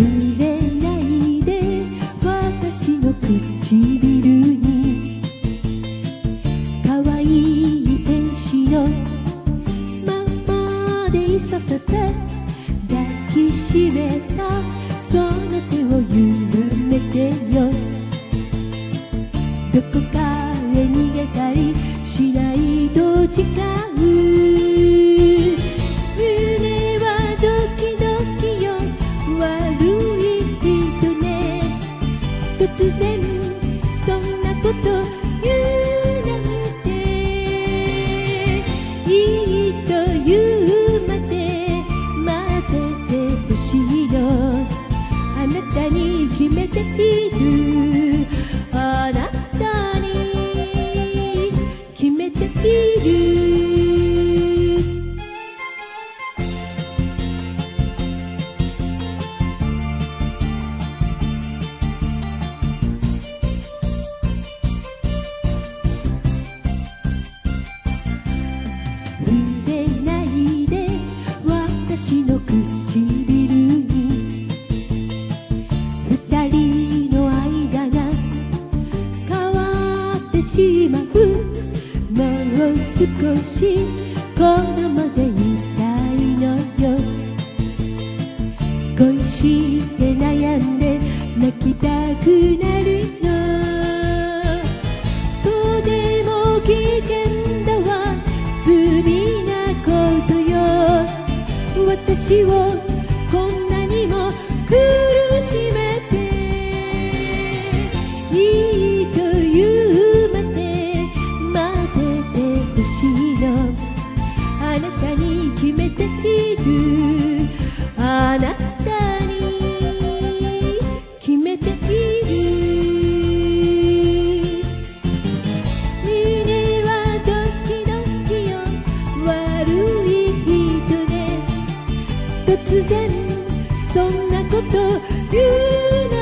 触れないで私の唇に可愛い天使のままでいさせて抱きしめたその手を緩めてよ。どこかへ逃げたりしないと誓う。胸はドキドキよ悪い人ね。突然そんなこと言うなんて。いいと言うまで待っててほしいの。あなたに決めている。あなたに決めている。触れないで私の唇に二人の間が変わってしまう。もう少し子供でいたいのよ。恋して悩んで泣きたくなるの。とても危険だわ罪なことよ。私をこんなにも苦しめて。いいと言うまで待っててほしいの。あなたに決めている。あなたに決めている。胸はドキドキよ悪い人ね。突然そんなこと言うな